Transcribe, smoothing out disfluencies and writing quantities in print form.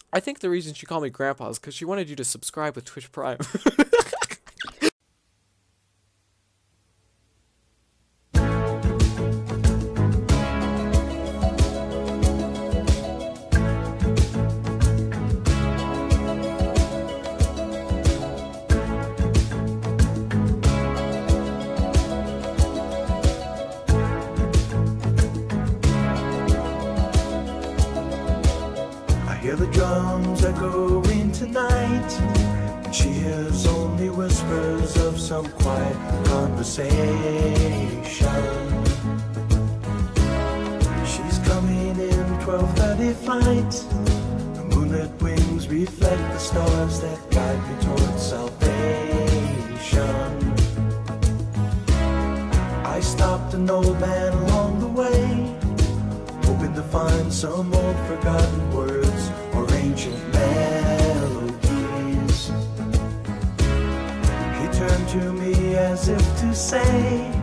I think the reason she called me Grandpa is because she wanted you to subscribe with Twitch Prime. Hear the drums echoing tonight, and she hears only whispers of some quiet conversation. She's coming in 12:30 flight. The moonlit wings reflect the stars that guide me towards salvation. I stopped an old man along the way, hoping to find some old forgotten words or ancient melodies. He turned to me as if to say,